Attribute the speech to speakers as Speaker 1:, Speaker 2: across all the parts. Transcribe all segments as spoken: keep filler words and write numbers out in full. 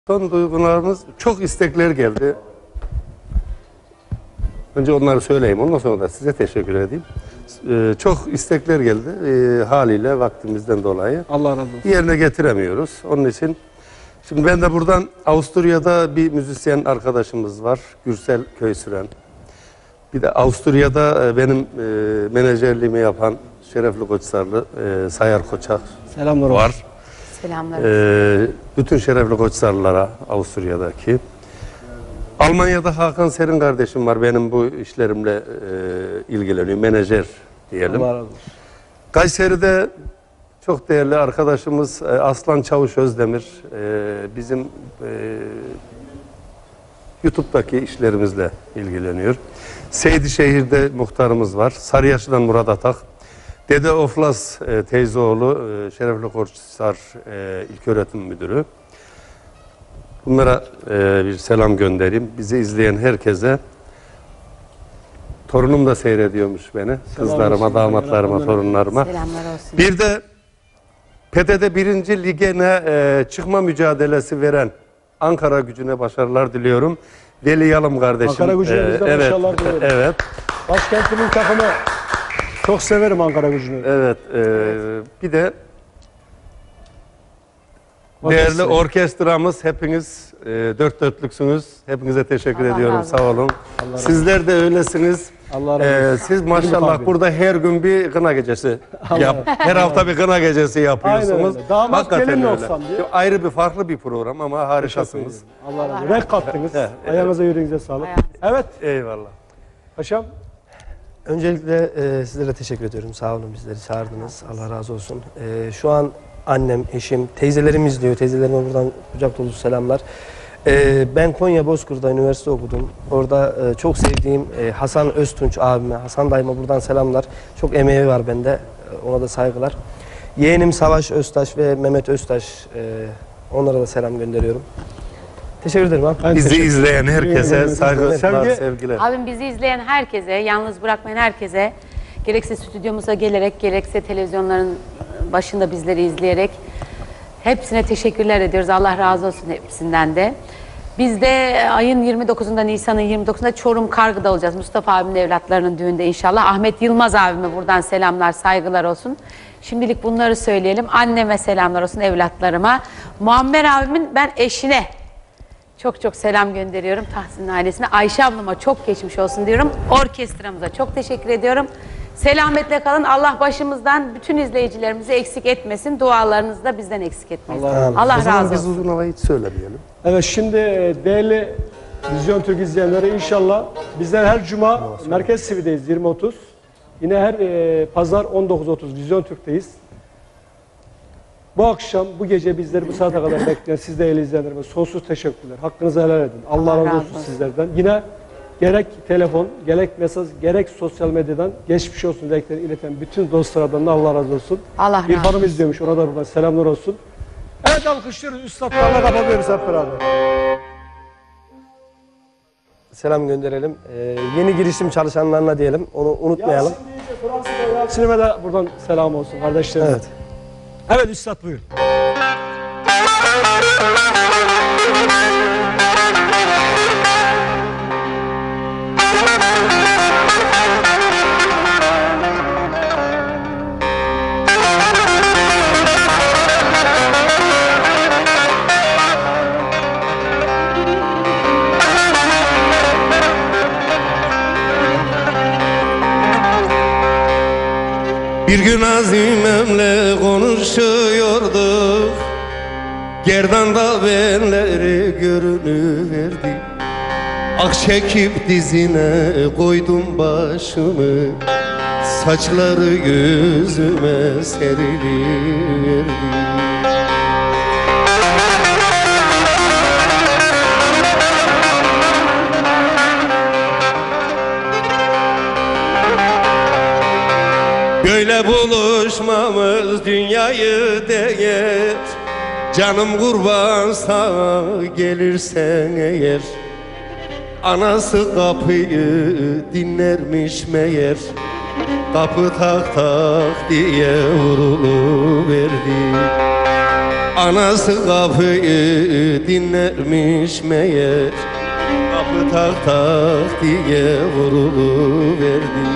Speaker 1: Son duygularımız, çok istekler geldi. Önce onları söyleyeyim, ondan sonra da size teşekkür edeyim. Ee, çok istekler geldi ee, haliyle vaktimizden dolayı.
Speaker 2: Allah razı olsun.
Speaker 1: Yerine getiremiyoruz. Onun için şimdi ben de buradan Avusturya'da bir müzisyen arkadaşımız var, Gürsel Köysüren. Bir de Avusturya'da benim e, menajerliğimi yapan Şerefli Koçsarlı e, Sayar Koçak
Speaker 2: Selamlar
Speaker 1: var.
Speaker 2: olsun.
Speaker 3: Selamlar.
Speaker 1: Ee, bütün Şerefli Koçsarlılara Avusturya'daki. Almanya'da Hakan Serin kardeşim var, benim bu işlerimle e, ilgileniyor, menajer diyelim.
Speaker 2: Allah razı olsun.
Speaker 1: Kayseri'de çok değerli arkadaşımız e, Aslan Çavuş Özdemir e, bizim e, YouTube'daki işlerimizle ilgileniyor. Seydişehir'de muhtarımız var, Sarıyaşı'dan Murat Atak. Dede Oflas e, teyzeoğlu e, Şerefli Koçsar e, İlköğretim Müdürü. Bunlara e, bir selam göndereyim. Bizi izleyen herkese. Torunum da seyrediyormuş beni. Kızlarıma,
Speaker 2: olsun.
Speaker 1: damatlarıma,
Speaker 2: Selam.
Speaker 1: torunlarıma.
Speaker 3: Selamlar olsun.
Speaker 1: Bir de P T T birinci Lige'ne e, çıkma mücadelesi veren Ankara Gücü'ne başarılar diliyorum. Veli Yalım kardeşim.
Speaker 2: Ankara Gücü'ne biz de
Speaker 1: evet,
Speaker 2: başarılar diliyorum.
Speaker 1: Evet.
Speaker 2: Başkentimin takımı. Çok severim Ankara Gücü'nü.
Speaker 1: Evet. E, bir de değerli orkestramız, hepiniz e, dört dörtlüksünüz. Hepinize teşekkür
Speaker 3: Allah
Speaker 1: ediyorum.
Speaker 3: razı
Speaker 1: Sağ olun.
Speaker 2: Allah razı
Speaker 1: Sizler de öylesiniz.
Speaker 2: Allah razı
Speaker 1: Ee,
Speaker 2: olsun.
Speaker 1: siz maşallah
Speaker 2: abi.
Speaker 1: burada her gün bir kına gecesi yap. Her hafta bir kına gecesi yapıyorsunuz.
Speaker 2: Aynen öyle. Damat gelin olsam diye.
Speaker 1: Ayrı bir farklı bir program ama harikasınız.
Speaker 2: Allah razı olsun. Renk kattınız.
Speaker 1: Evet.
Speaker 2: Ayağınıza yüreğinize sağlık.
Speaker 3: Ayağınıza.
Speaker 2: Evet.
Speaker 1: Eyvallah.
Speaker 2: Paşam.
Speaker 4: Öncelikle e, sizlere teşekkür ediyorum. Sağ olun, bizleri çağırdınız. Allah razı olsun. E, şu an annem, eşim, teyzelerim izliyor. Teyzelerime buradan kucak dolusu selamlar. E, ben Konya Bozkır'da üniversite okudum. Orada e, çok sevdiğim e, Hasan Öztunç abime, Hasan dayıma buradan selamlar. Çok emeği var bende. E, ona da saygılar. Yeğenim Savaş Öztaş ve Mehmet Öztaş. E, onlara da selam gönderiyorum. Teşekkür ederim abi.
Speaker 2: Ben
Speaker 1: Bizi
Speaker 2: teşekkür
Speaker 1: izleyen herkese
Speaker 2: ederim.
Speaker 1: saygılar,
Speaker 2: Sevgi-
Speaker 1: sevgiler.
Speaker 3: Abim bizi izleyen herkese, yalnız bırakmayan herkese, gerekse stüdyomuza gelerek, gerekse televizyonların başında bizleri izleyerek hepsine teşekkürler ediyoruz. Allah razı olsun hepsinden de. Biz de ayın yirmi dokuzunda, Nisan'ın yirmi dokuzunda Çorum Kargı'da olacağız. Mustafa abimin evlatlarının düğünde inşallah. Ahmet Yılmaz abime buradan selamlar, saygılar olsun. Şimdilik bunları söyleyelim. Anneme selamlar olsun, evlatlarıma. Muammer abimin ben eşine çok çok selam gönderiyorum, Tahsin ailesine. Ayşe ablama çok geçmiş olsun diyorum. Orkestramıza çok teşekkür ediyorum. Selametle kalın. Allah başımızdan bütün izleyicilerimizi eksik etmesin. Dualarınızı da bizden eksik etmesin.
Speaker 2: Allah razı olsun.
Speaker 3: Allah
Speaker 1: O zaman
Speaker 3: razı
Speaker 1: biz
Speaker 3: olsun.
Speaker 1: uzun havayı hiç söylemeyelim.
Speaker 2: Evet, şimdi e, değerli Vizyon Türk izleyenleri, inşallah bizler her cuma Merkez T V'deyiz yirmi otuz. Yine her e, pazar on dokuz otuz Vizyon Türk'teyiz. Bu akşam, bu gece bizleri bu saate kadar bekleyen siz değerli izleyenlerime sonsuz teşekkürler. Hakkınızı helal edin. Allah,
Speaker 3: Allah
Speaker 2: razı
Speaker 3: razı
Speaker 2: olsun
Speaker 3: olsun.
Speaker 2: sizlerden. Yine gerek telefon, gerek mesaj, gerek sosyal medyadan geçmiş olsun dileklerini ileten bütün dostlardan da Allah razı olsun.
Speaker 3: Allah razı
Speaker 2: Bir hanım
Speaker 3: olsun.
Speaker 2: izliyormuş, ona da buradan selamlar olsun. Evet, alkışlıyoruz. Üstadlarla kapatıyoruz hep beraber.
Speaker 4: Selam gönderelim. E, yeni girişim çalışanlarına diyelim. Onu unutmayalım.
Speaker 2: Yasin deyince Fransa'da Yasin'ime de buradan selam olsun kardeşlerim.
Speaker 4: Evet.
Speaker 2: Evet Üstad, buyurun.
Speaker 1: Bir gün Azimem'le konuşuyorduk, gerdanda benleri görünüverdi. Ak çekip dizine koydum başımı, saçları gözüme seriliverdi. Böyle buluşmamız dünyayı değer. Canım kurban sana gelirsen eğer. Anası kapıyı dinlermiş meğer. Kapı tak tak diye vuruluverdi. Anası kapıyı dinlermiş meğer, kapı tak tak diye vuruluverdi.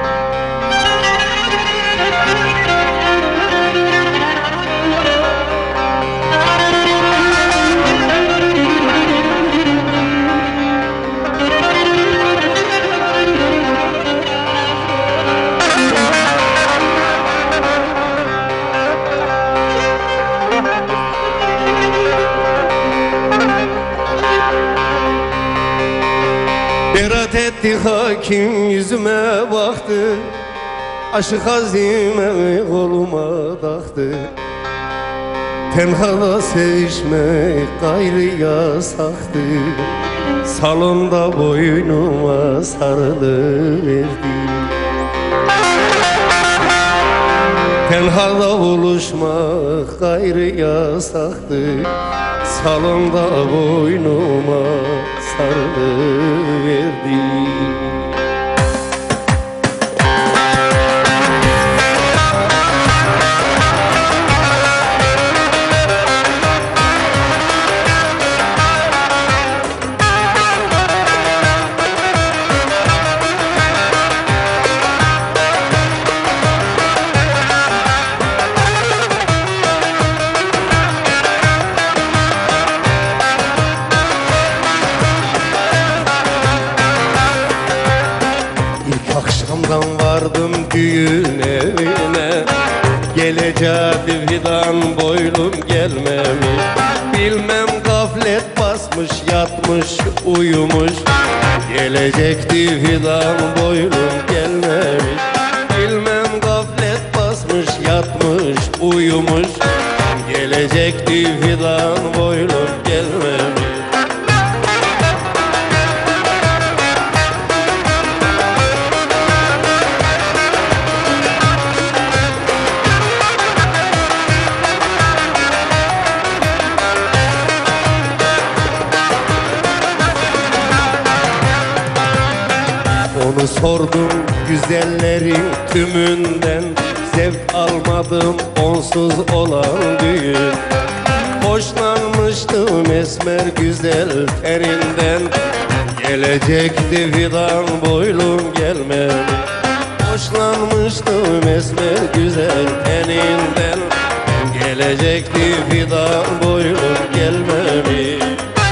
Speaker 1: Berat etti hakim yüzüme baktı, aşık azimemi koluma taktı. Tenhada sevişmek gayrı yasaktı, salonda boynuma sarılıverdi. Tenhada buluşmak gayrı yasaktı, salonda boynuma sarılıverdi. Vardım düğün evine, geleceği fidan boylum gelmemiş. Bilmem gaflet basmış, yatmış, uyumuş, gelecekti fidan boylum gelmemiş. Bilmem gaflet basmış, yatmış, uyumuş, gelecekti fidan boylum gelmemiş. Onu sordum güzellerin tümünden, zevk almadım onsuz olan düğün. Hoşlanmıştım esmer güzel teninden, gelecekti fidan boylum gelmemiş. Hoşlanmıştım esmer güzel teninden, gelecekti fidan boylum gelmemiş.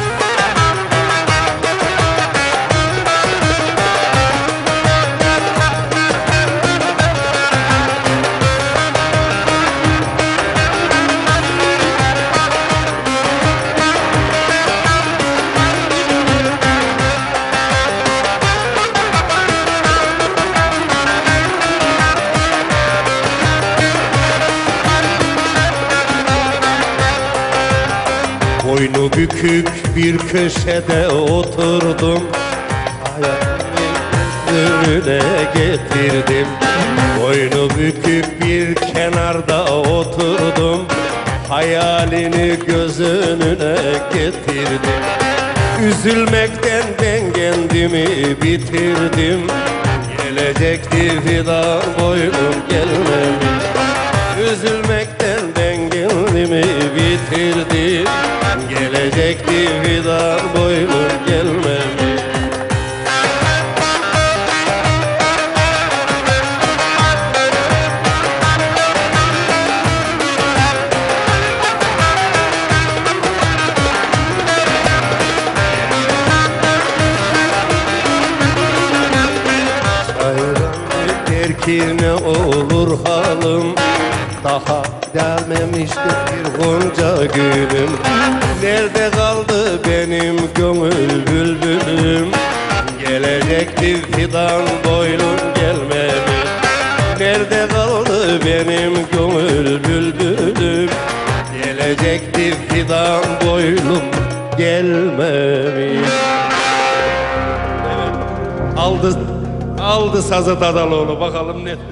Speaker 1: Boynu bükük bir köşede oturdum, hayalimi önüne getirdim. Boynu bükük bir kenarda oturdum, hayalini göz önüne getirdim. Üzülmekten ben kendimi bitirdim, gelecekti fidan boylum gelmemiş. Üzülmekten ben kendimi bitirdim, gelecekti fidan boylum gelmemiş. Hayran der ki ne olur halım, daha gelmemişti bir gonca gülüm. Nerede kaldı benim gönül bülbülüm, gelecekti fidan boylum gelmemiş. Nerede kaldı benim gönül bülbülüm, gelecekti fidan boylum gelmemiş. Evet, aldı aldı sazı Dadaloğlu, bakalım ne.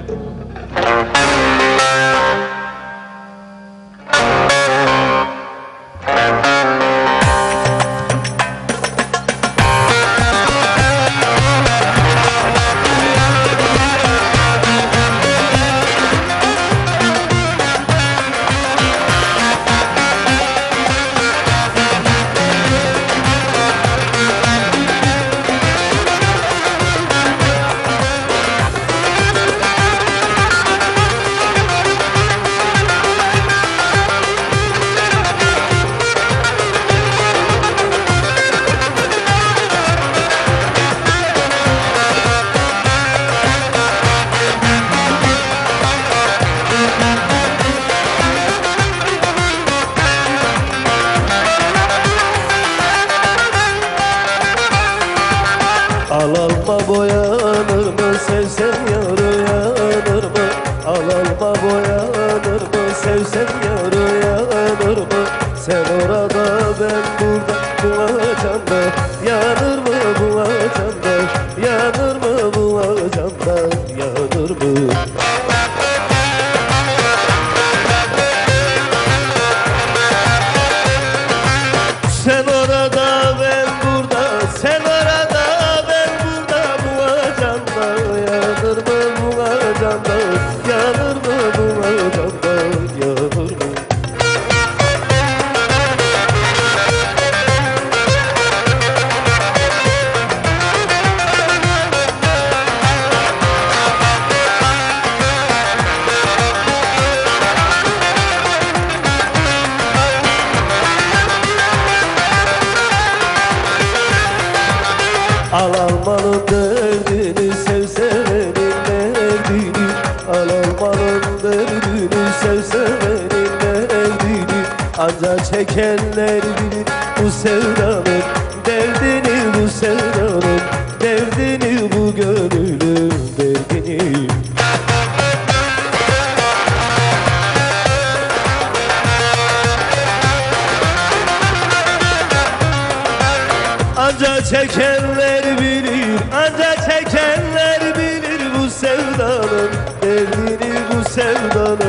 Speaker 5: bu acanda? Yanır mı bu acanda? Yanır mı bu acanda? Yanır mı? Sen orada ben burada, sen orada ben burada, bu acanda yanır mı bu acanda? Yanır mı bu acanda? Yanır mı? Al almanın derdini, sev sevenin derdini. Al almanın derdini, sev sevenin derdini. Ancak çekenler bilir bu sevdanın derdini, bu sevdanın derdini, bu gönlün derdini. Ancak çekenler bilir, ancak çekenler bilir bu sevdanın derdini, bu sevdanın